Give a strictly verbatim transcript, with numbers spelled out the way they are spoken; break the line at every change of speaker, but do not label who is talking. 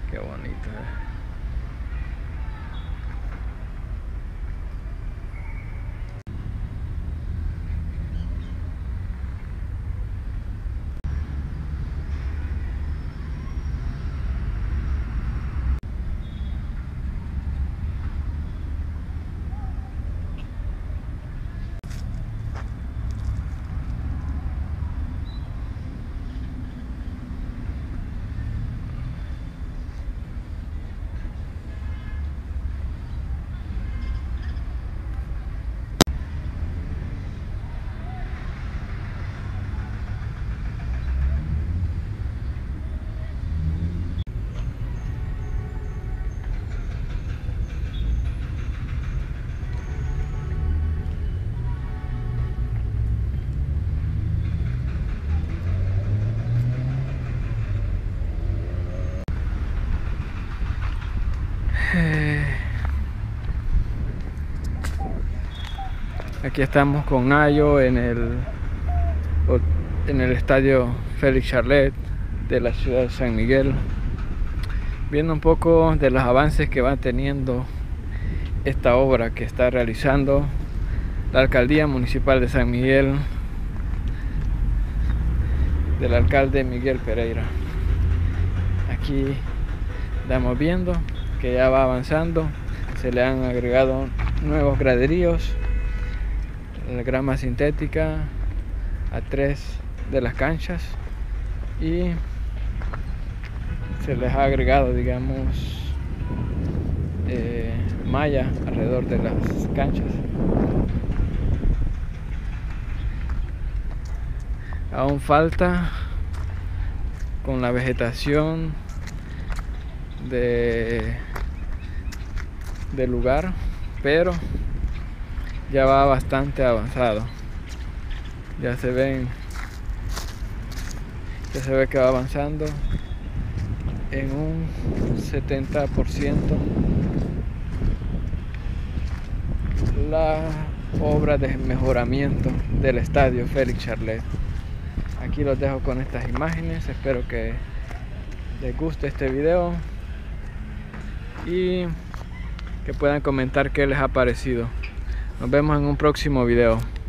Qué bonito, eh. Aquí estamos con Ayo en el, en el estadio Félix Charlet de la ciudad de San Miguel, viendo un poco de los avances que va teniendo esta obra que está realizando la alcaldía municipal de San Miguel, del alcalde Miguel Pereira. Aquí estamos viendo que ya va avanzando, se le han agregado nuevos graderíos, la grama sintética a tres de las canchas y se les ha agregado, digamos, eh, malla alrededor de las canchas. Aún falta con la vegetación de del lugar, pero ya va bastante avanzado. Ya se ven, ya se ve que va avanzando en un setenta por ciento la obra de mejoramiento del estadio Félix Charlet. Aquí los dejo con estas imágenes, espero que les guste este video y que puedan comentar qué les ha parecido. Nos vemos en un próximo video.